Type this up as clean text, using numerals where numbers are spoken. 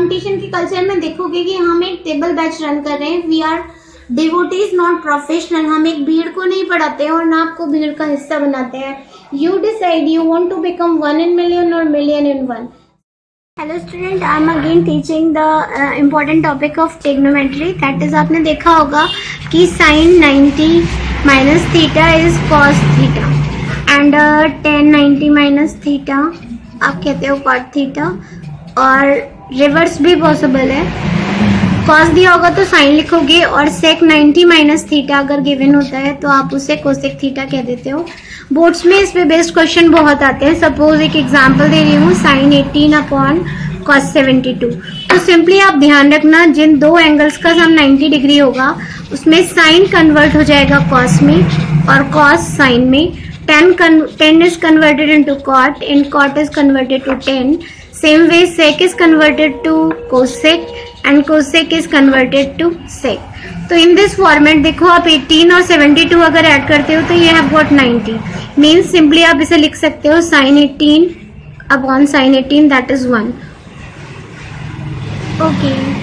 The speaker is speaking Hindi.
कंपटीशन के कल्चर में देखोगे कि हम एक टेबल बैच रन कर रहे हैं. We are devotees not professional. हम एक भीड़ को नहीं पढ़ाते हैं और ना आपको भीड़ का हिस्सा बनाते हैं. You decide you want to become 1 in million or million in 1. Hello student, I am again teaching the important topic of trigonometry. That is, आपने देखा होगा कि sine 90 minus theta is cos theta and tan 90 minus theta आप कहते हो कॉट थीटा. और रिवर्स भी पॉसिबल है. कॉस दिया होगा तो साइन लिखोगे और सेक 90 माइनस थीटा अगर गिवन होता है तो आप उसे कोसेक थीटा कह देते हो. बोर्ड्स में इस पे बेस्ड क्वेश्चन बहुत आते हैं. सपोज एक एग्जांपल दे रही हूँ, साइन 18 अपॉन कॉस 72. तो सिंपली आप ध्यान रखना, जिन दो एंगल्स का सम 90 डिग्री होगा उसमें साइन कन्वर्ट हो जाएगा कॉस में और कॉस साइन में. tan is converted into cot and cot is converted to tan. Same way sec is converted to cosec and cosec is converted to sec. तो इन दिस फॉर्मेट देखो, आप 18 और 72 अगर ऐड करते हो तो ये हैव गॉट 90. मीन्स सिंपली आप इसे लिख सकते हो sine 18 upon sine 18 that is 1. Okay.